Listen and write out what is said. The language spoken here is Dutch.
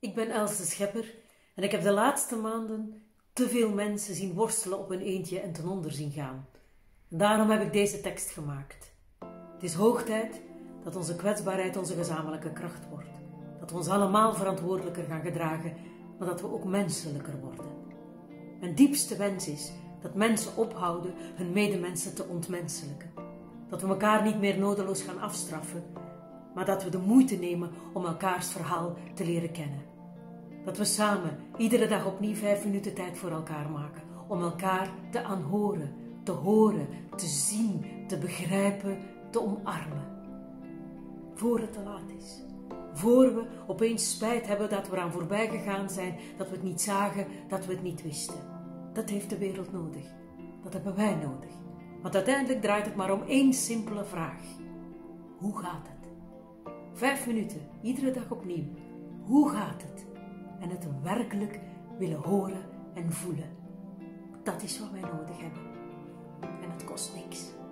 Ik ben Els de Schepper en ik heb de laatste maanden te veel mensen zien worstelen op hun eentje en ten onder zien gaan. En daarom heb ik deze tekst gemaakt. Het is hoog tijd dat onze kwetsbaarheid onze gezamenlijke kracht wordt. Dat we ons allemaal verantwoordelijker gaan gedragen, maar dat we ook menselijker worden. Mijn diepste wens is dat mensen ophouden hun medemensen te ontmenselijken. Dat we elkaar niet meer nodeloos gaan afstraffen, maar dat we de moeite nemen om elkaars verhaal te leren kennen. Dat we samen iedere dag opnieuw 5 minuten tijd voor elkaar maken om elkaar te aanhoren, te horen, te zien, te begrijpen, te omarmen. Voor het te laat is. Voor we opeens spijt hebben dat we eraan voorbij gegaan zijn, dat we het niet zagen, dat we het niet wisten. Dat heeft de wereld nodig. Dat hebben wij nodig. Want uiteindelijk draait het maar om één simpele vraag. Hoe gaat het? 5 minuten, iedere dag opnieuw. Hoe gaat het? En het werkelijk willen horen en voelen. Dat is wat wij nodig hebben. En het kost niks.